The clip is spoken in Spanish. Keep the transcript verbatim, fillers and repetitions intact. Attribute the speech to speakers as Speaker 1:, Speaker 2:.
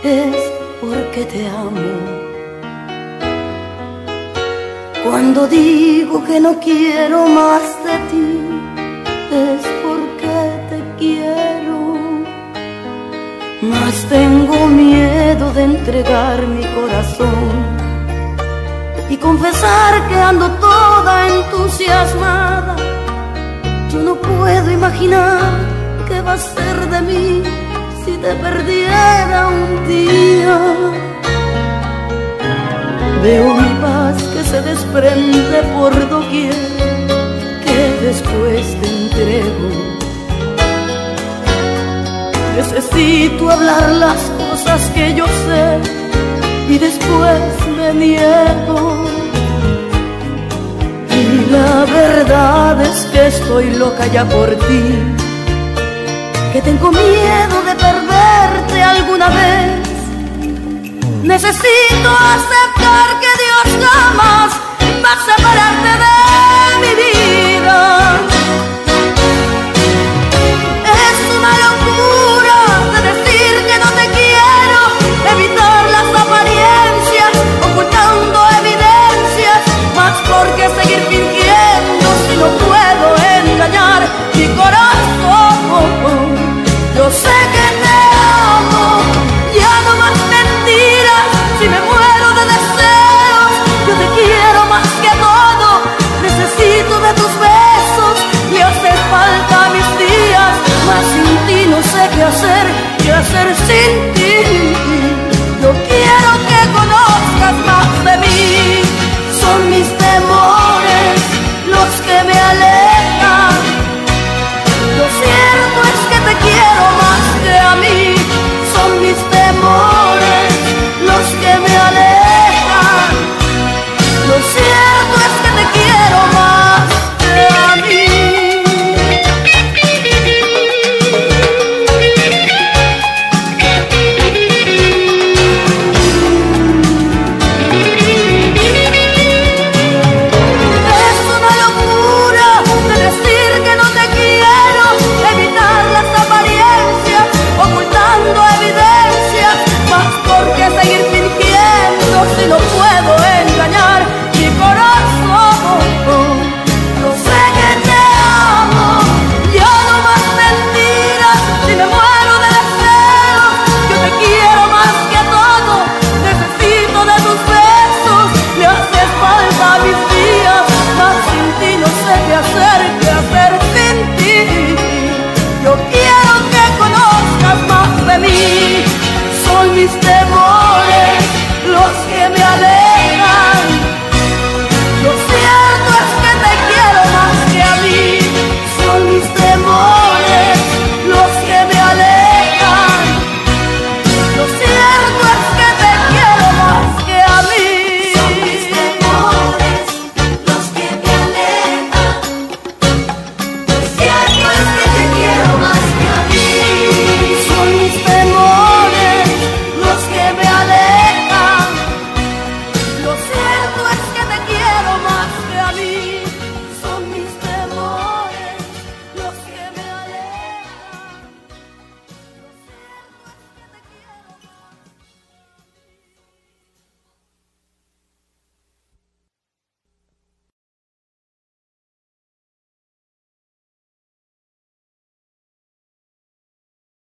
Speaker 1: es porque te amo. Cuando digo que no quiero más de ti, es porque te quiero. Mas tengo miedo de entregar mi corazón y confesar que ando toda entusiasmada. Yo no puedo imaginar qué va a ser de mí si te perdiera un día. Veo mi paz que se desprende por doquier, que después te entrego. Necesito hablar las cosas que yo sé y después me niego. Y la verdad es que estoy loca ya por ti, que tengo miedo de perderte alguna vez. Necesito aceptar que Dios jamás va a separarte de mi vida. Es una locura de decir que no te quiero, evitar las apariencias, ocultando evidencias. Mas ¿por qué seguir fingiendo si no puedo engañar mi corazón? Yo sé que te amo, ya no más mentiras. Si me muero de deseos, yo te quiero más que todo. Necesito de tus besos, me hace falta mis días. Mas sin ti no sé qué hacer, qué hacer sin ti. Yo quiero que conozcas más de mí. Son mis temores los que me alejan. Lo cierto es que te quiero más que a mí. Son mis temores los que me alejan. Lo cierto es que te quiero más que a mí. Es una locura de decir que no te quiero, evitar las apariencias, ocultando evidencias. Mas ¿por qué seguir fingiendo si no puedo engañar mi corazón? Yo sé que te amo, ya no más mentiras. Si me muero de deseos, yo te quiero más que todo. Necesito de tus besos, me hace falta mis días. Mas sin ti no sé qué hacer, qué hacer sin ti. Yo quiero que conozcas más de mí. Son mis